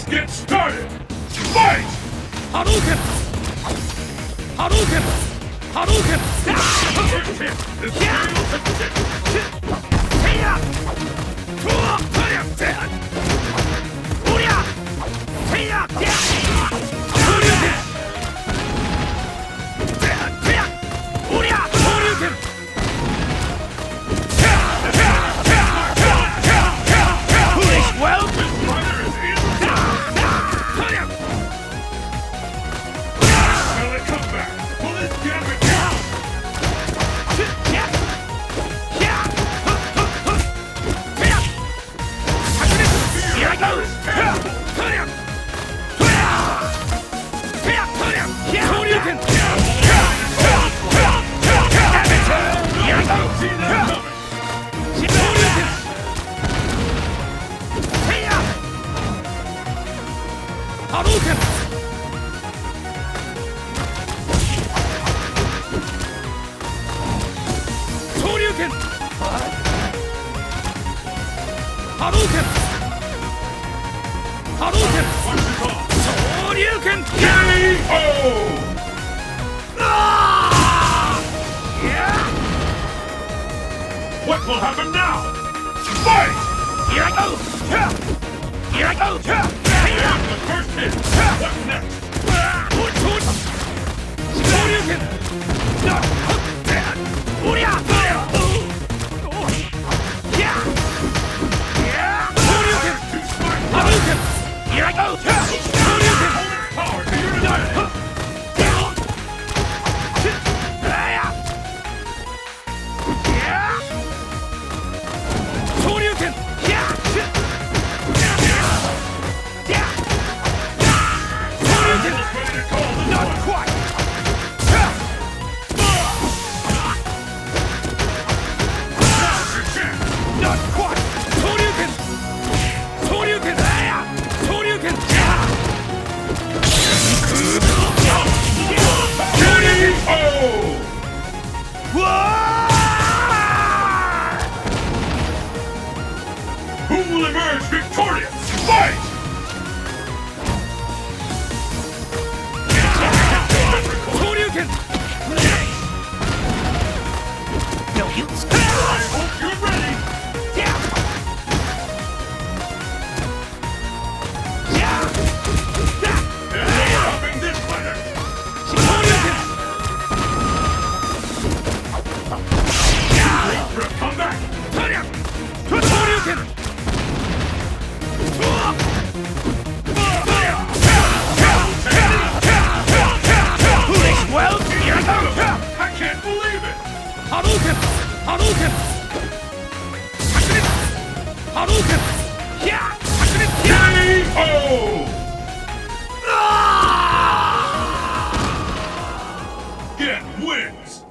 get started! Fight! Hadouken! Hadouken! Hadouken! First hit is fatal to six. Heya! Tua! Hadouken! Uria! Heya! Hadouken! Uria! Hadouken! Foolish well! This fighter is in. Will it come back? Will it damage down? Here I go! Hadouken! Here I go! See that coming! Hadouken! Hadouken! Hadouken! Hadouken! What's it called? Hadouken! K.O. What will happen now? Fight! Here I go! Here I go! The first hit. What's next? Hadouken! Uria! Hadouken! Too smart. Hadouken! Here I go! Hadouken! Opponent's power to your advantage. Hadouken! Hadouken! Ready to call the Not one. quite! Now's your chance. Not quite! Hadouken! Hadouken! Hadouken! K.O. Who will emerge victorious? Fight! Hadouken! No use! I hope you're ready. And no stopping this fighter. Wait for a comeback. Hadouken! Foolish well, here I go! I can't believe it. Hadouken! Hadouken! Hadouken! K.O. Get wins.